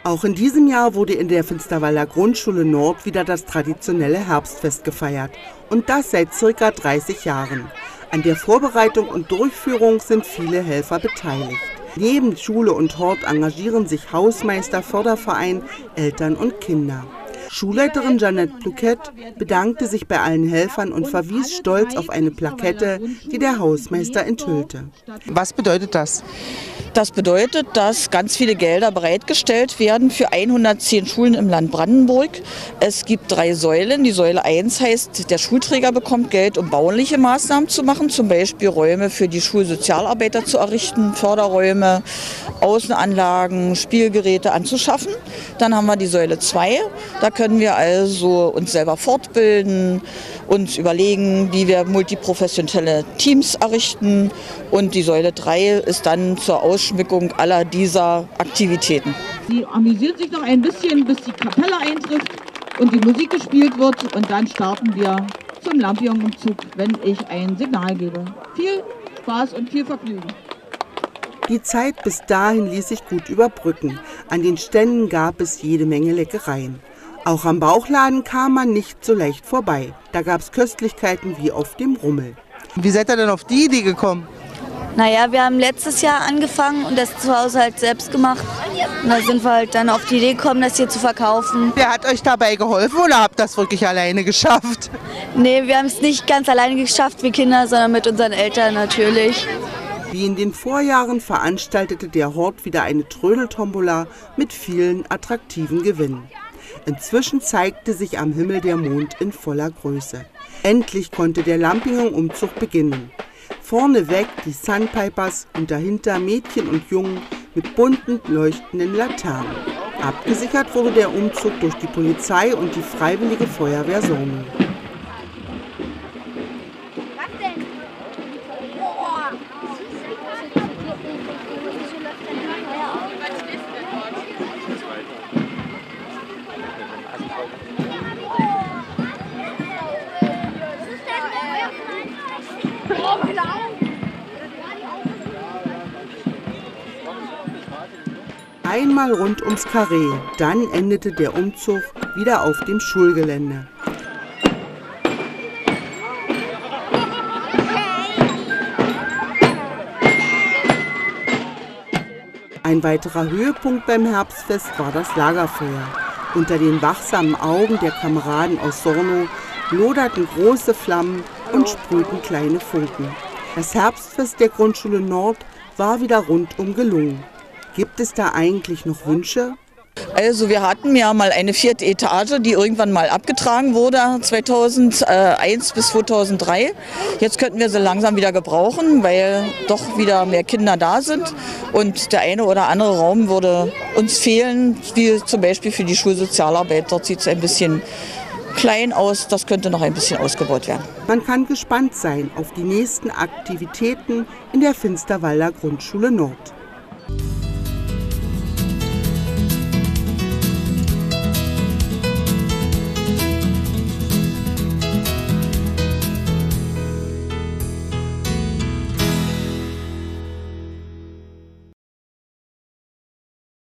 Auch in diesem Jahr wurde in der Finsterwalder Grundschule Nord wieder das traditionelle Herbstfest gefeiert. Und das seit ca. 30 Jahren. An der Vorbereitung und Durchführung sind viele Helfer beteiligt. Neben Schule und Hort engagieren sich Hausmeister, Förderverein, Eltern und Kinder. Schulleiterin Jeanette Pluquette bedankte sich bei allen Helfern und verwies stolz auf eine Plakette, die der Hausmeister enthüllte. Was bedeutet das? Das bedeutet, dass ganz viele Gelder bereitgestellt werden für 110 Schulen im Land Brandenburg. Es gibt 3 Säulen. Die Säule 1 heißt, der Schulträger bekommt Geld, um bauliche Maßnahmen zu machen, zum Beispiel Räume für die Schulsozialarbeiter zu errichten, Förderräume, Außenanlagen, Spielgeräte anzuschaffen. Dann haben wir die Säule 2. Da können wir also uns selber fortbilden, uns überlegen, wie wir multiprofessionelle Teams errichten. Und die Säule 3 ist dann zur Ausschmückung aller dieser Aktivitäten. Sie amüsiert sich noch ein bisschen, bis die Kapelle eintrifft und die Musik gespielt wird. Und dann starten wir zum Lampion-Umzug, wenn ich ein Signal gebe. Viel Spaß und viel Vergnügen. Die Zeit bis dahin ließ sich gut überbrücken. An den Ständen gab es jede Menge Leckereien. Auch am Bauchladen kam man nicht so leicht vorbei. Da gab es Köstlichkeiten wie auf dem Rummel. Wie seid ihr denn auf die Idee gekommen? Naja, wir haben letztes Jahr angefangen und das zu Hause halt selbst gemacht. Und da sind wir halt dann auf die Idee gekommen, das hier zu verkaufen. Wer hat euch dabei geholfen oder habt ihr das wirklich alleine geschafft? Nee, wir haben es nicht ganz alleine geschafft wie Kinder, sondern mit unseren Eltern natürlich. Wie in den Vorjahren veranstaltete der Hort wieder eine Trödeltombola mit vielen attraktiven Gewinnen. Inzwischen zeigte sich am Himmel der Mond in voller Größe. Endlich konnte der Lampion-Umzug beginnen. Vorneweg die Sunpipers und dahinter Mädchen und Jungen mit bunten, leuchtenden Laternen. Abgesichert wurde der Umzug durch die Polizei und die Freiwillige Feuerwehr Sornum. Einmal rund ums Karree, dann endete der Umzug wieder auf dem Schulgelände. Ein weiterer Höhepunkt beim Herbstfest war das Lagerfeuer. Unter den wachsamen Augen der Kameraden aus Sorno loderten große Flammen und sprühten kleine Funken. Das Herbstfest der Grundschule Nord war wieder rundum gelungen. Gibt es da eigentlich noch Wünsche? Also wir hatten ja mal eine 4. Etage, die irgendwann mal abgetragen wurde, 2001 bis 2003. Jetzt könnten wir sie langsam wieder gebrauchen, weil doch wieder mehr Kinder da sind. Und der eine oder andere Raum würde uns fehlen, wie zum Beispiel für die Schulsozialarbeit. Dort sieht es ein bisschen klein aus, das könnte noch ein bisschen ausgebaut werden. Man kann gespannt sein auf die nächsten Aktivitäten in der Finsterwalder Grundschule Nord.